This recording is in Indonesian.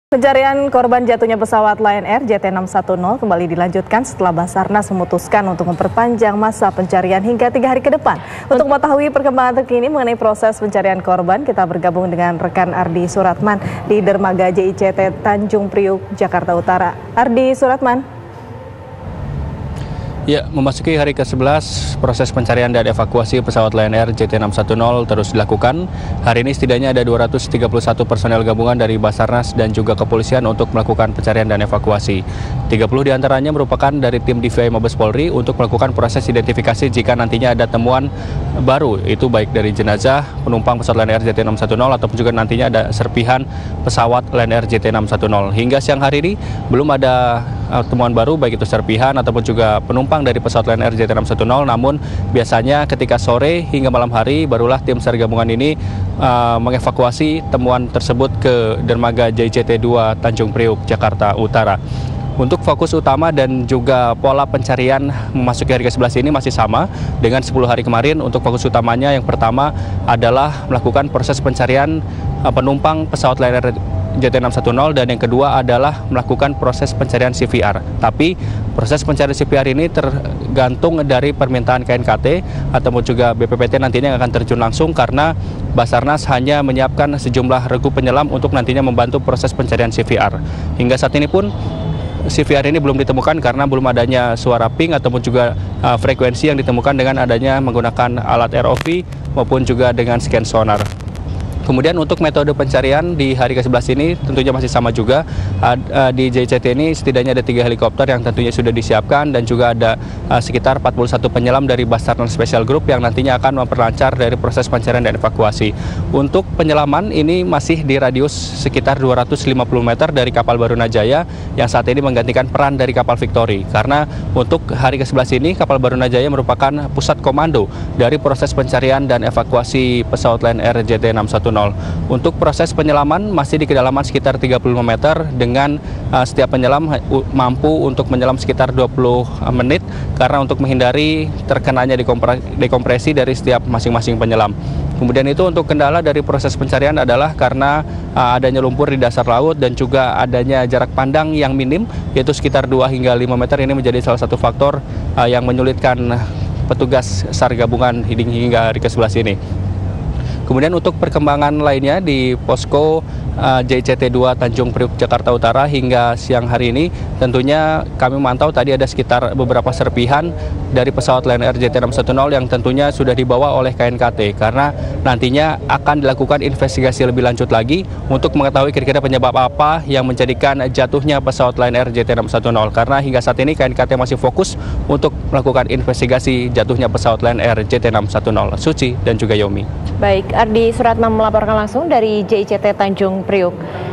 Pencarian korban jatuhnya pesawat Lion Air JT610 kembali dilanjutkan setelah Basarnas memutuskan untuk memperpanjang masa pencarian hingga 3 hari ke depan. Untuk mengetahui perkembangan terkini mengenai proses pencarian korban, kita bergabung dengan rekan Ardi Suratman di Dermaga JICT Tanjung Priuk, Jakarta Utara. Ardi Suratman. Ya, memasuki hari ke-11, proses pencarian dan evakuasi pesawat Lion Air JT610 terus dilakukan. Hari ini setidaknya ada 231 personel gabungan dari Basarnas dan juga kepolisian untuk melakukan pencarian dan evakuasi. 30 diantaranya merupakan dari tim DVI Mabes Polri untuk melakukan proses identifikasi jika nantinya ada temuan baru, itu baik dari jenazah penumpang pesawat Lion Air JT610 ataupun juga nantinya ada serpihan pesawat Lion Air JT610. Hingga siang hari ini belum ada temuan baru, baik itu serpihan ataupun juga penumpang dari pesawat Lion Air JT610, namun biasanya ketika sore hingga malam hari barulah tim SAR gabungan ini mengevakuasi temuan tersebut ke Dermaga JICT 2 Tanjung Priuk, Jakarta Utara. Untuk fokus utama dan juga pola pencarian memasuki hari ke-11 ini masih sama dengan 10 hari kemarin. Untuk fokus utamanya yang pertama adalah melakukan proses pencarian penumpang pesawat Lion Air JT610 dan yang kedua adalah melakukan proses pencarian CVR. Tapi proses pencarian CVR ini tergantung dari permintaan KNKT ataupun juga BPPT nantinya yang akan terjun langsung, karena Basarnas hanya menyiapkan sejumlah regu penyelam untuk nantinya membantu proses pencarian CVR. Hingga saat ini pun CVR ini belum ditemukan karena belum adanya suara ping ataupun juga frekuensi yang ditemukan dengan adanya menggunakan alat ROV maupun juga dengan scan sonar. Kemudian untuk metode pencarian di hari ke-11 ini tentunya masih sama juga. Di JICT ini setidaknya ada 3 helikopter yang tentunya sudah disiapkan dan juga ada sekitar 41 penyelam dari Basarnas Special Group yang nantinya akan memperlancar dari proses pencarian dan evakuasi. Untuk penyelaman ini masih di radius sekitar 250 meter dari kapal Barunajaya yang saat ini menggantikan peran dari kapal Victory. Karena untuk hari ke-11 ini kapal Barunajaya merupakan pusat komando dari proses pencarian dan evakuasi pesawat Lion Air JT610. Untuk proses penyelaman masih di kedalaman sekitar 35 meter dengan setiap penyelam mampu untuk menyelam sekitar 20 menit karena untuk menghindari terkenanya dekompresi dari setiap masing-masing penyelam. Kemudian itu untuk kendala dari proses pencarian adalah karena adanya lumpur di dasar laut dan juga adanya jarak pandang yang minim, yaitu sekitar 2 hingga 5 meter. Ini menjadi salah satu faktor yang menyulitkan petugas SAR gabungan hingga hari ke-11 ini. Kemudian untuk perkembangan lainnya di posko JICT 2 Tanjung Priuk, Jakarta Utara hingga siang hari ini tentunya kami memantau tadi ada sekitar beberapa serpihan dari pesawat Lion Air JT610 yang tentunya sudah dibawa oleh KNKT karena nantinya akan dilakukan investigasi lebih lanjut lagi untuk mengetahui kira-kira penyebab apa yang menjadikan jatuhnya pesawat Lion Air JT610, karena hingga saat ini KNKT masih fokus untuk melakukan investigasi jatuhnya pesawat Lion Air JT610. Suci dan juga Yomi. Baik, Ardi Suratman melaporkan langsung dari JICT Tanjung Priuk.